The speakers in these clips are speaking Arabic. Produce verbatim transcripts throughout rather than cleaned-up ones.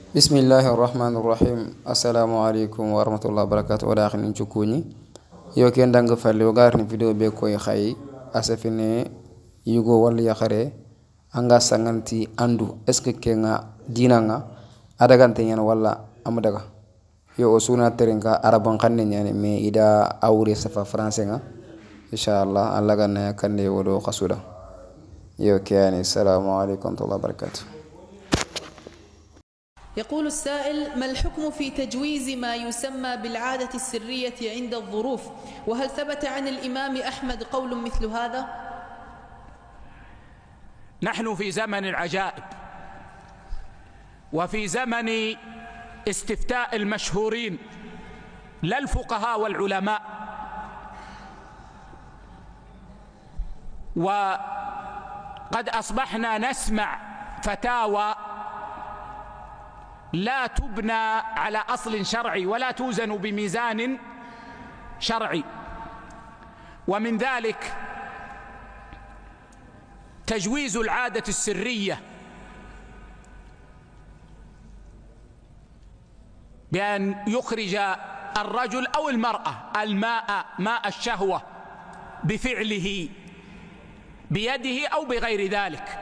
بسم الله الرحمن الرحيم. السلام عليكم ورحمة الله وبركاته. وداخل نشكوني يو كان دانغ فالي وغارني فيديو بيكوي خاي اسفيني يوغو ولا يخري anga sanganti andu eske kenga dinanga adagante nyana wala amadaga yo osuna terenga araban kanne nyane me ida awre safa français nga inshallah allah ganna kande wodo qasuda yo kani. السلام عليكم ورحمة الله وبركاته. يقول السائل: ما الحكم في تجويز ما يسمى بالعادة السرية عند الظروف؟ وهل ثبت عن الإمام أحمد قول مثل هذا؟ نحن في زمن العجائب، وفي زمن استفتاء المشهورين لا الفقهاء والعلماء، وقد أصبحنا نسمع فتاوى لا تبنى على أصل شرعي ولا توزن بميزان شرعي. ومن ذلك تجويز العادة السرية بأن يخرج الرجل أو المرأة الماء ماء الشهوة بفعله بيده أو بغير ذلك.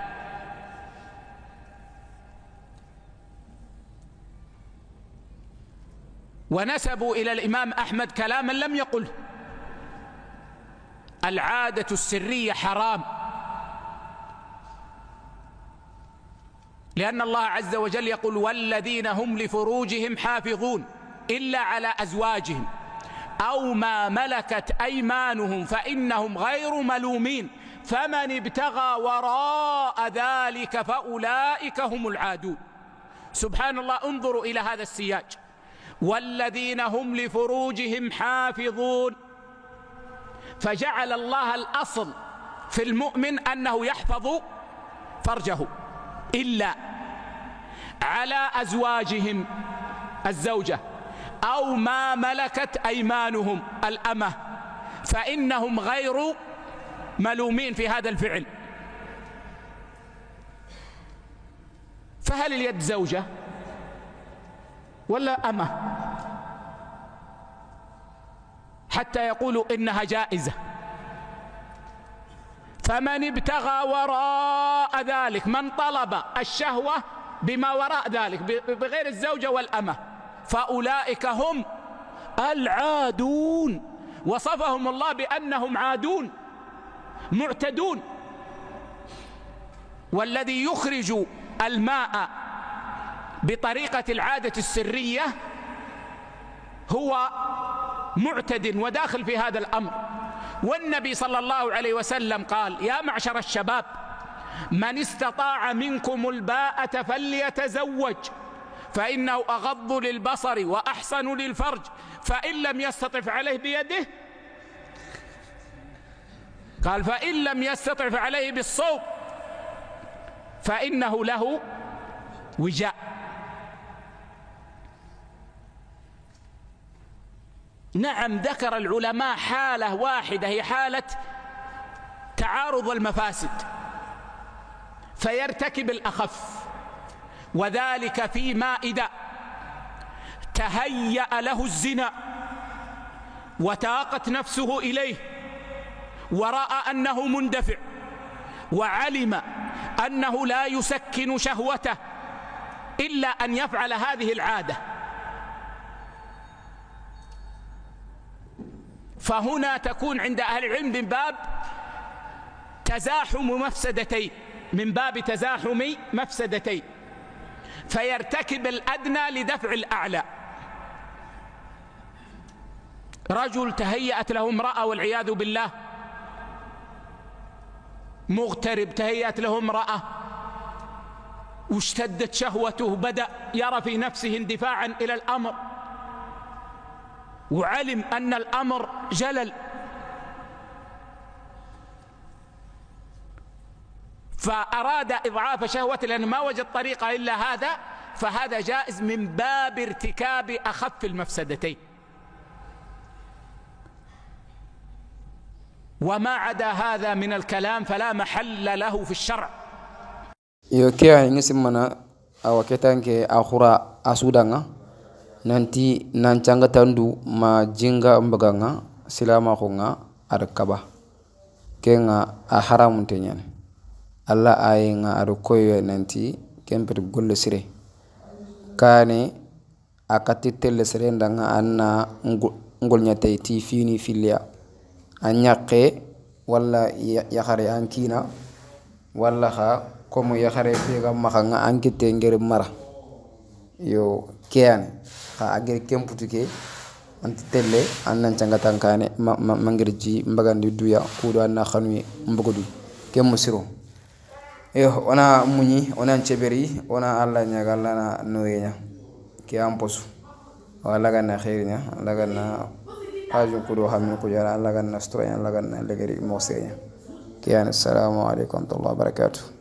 ونسبوا إلى الإمام أحمد كلاما لم يقله: العادة السرية حرام، لأن الله عز وجل يقول: والذين هم لفروجهم حافظون إلا على أزواجهم أو ما ملكت أيمانهم فإنهم غير ملومين فمن ابتغى وراء ذلك فأولئك هم العادون. سبحان الله، انظروا إلى هذا السياج: والذين هم لفروجهم حافظون، فجعل الله الأصل في المؤمن أنه يحفظ فرجه إلا على أزواجهم الزوجة أو ما ملكت أيمانهم الأمة فإنهم غير ملومين في هذا الفعل. فهل اليد زوجة ولا أمة حتى يقولوا إنها جائزة؟ فمن ابتغى وراء ذلك، من طلب الشهوة بما وراء ذلك بغير الزوجة والأمة، فأولئك هم العادون. وصفهم الله بأنهم عادون معتدون. والذي يخرج الماء بطريقة العادة السرية هو معتد وداخل في هذا الأمر. والنبي صلى الله عليه وسلم قال: يا معشر الشباب، من استطاع منكم الباءة فليتزوج فإنه أغض للبصر وأحسن للفرج، فإن لم يستطع فعليه بيده، قال: فإن لم يستطع فعليه بالصوم فإنه له وجاء. نعم، ذكر العلماء حالة واحدة هي حالة تعارض المفاسد فيرتكب الأخف، وذلك فيما إذا تهيأ له الزنا وتاقت نفسه إليه ورأى أنه مندفع وعلم أنه لا يسكن شهوته إلا أن يفعل هذه العادة. فهنا تكون عند أهل العلم من باب تزاحم مفسدتين، من باب تزاحم مفسدتين، فيرتكب الأدنى لدفع الأعلى. رجل تهيأت له امرأة والعياذ بالله، مغترب تهيأت له امرأة واشتدت شهوته، بدأ يرى في نفسه اندفاعا إلى الأمر، وعلم أن الأمر جلل، فأراد إضعاف شهوته لأنه ما وجد طريقة إلا هذا، فهذا جائز من باب ارتكاب أخف المفسدتين. وما عدا هذا من الكلام فلا محل له في الشرع. يوكي نسمنا awa ketanke akhura asudanga nanti nan canga tandu ma jinga mbaganga silama khonga ar kaba kenga a haramun tenyan alla ayenga ar koyo nanti kempet golle sire kane akati telle sire ndanga anna ngol nyatay ti fini filia anyaqe wala yakhare ankina wala kha komo yakhare bega makanga ankite ngere mara yo kiyane kha agere kemputuke anti telle annan canga tankane mangirji mbagandi duya kudo anna khanwi mbugodu kem musiro yo ona munyi ona ceberi ona alla nyaga alla na noyenya ki amposu wala ganna khairnya alla ganna aju kudo hamin ko jara alla ganna stroya alla ganna legeri mo senya kiyane assalamu alaikum wa rahmatullahi wa barakatuh.